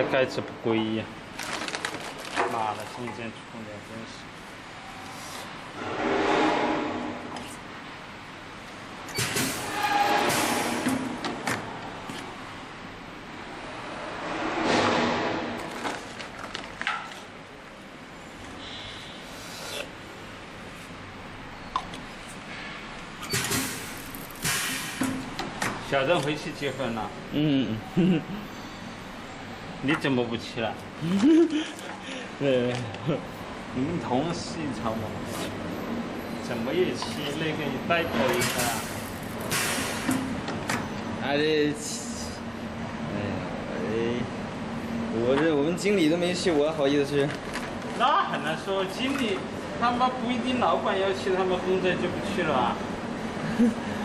盖子不规呀，妈的，中间出的真是。 小郑回去结婚了。 嗯。 你怎么不去了？ 对。 你同事吵我，怎么也去那个带头一下？ 还得，我们经理都没去，我好意思去？ 那很难说，经理他妈不一定，老板要去，他们公仔就不去了啊。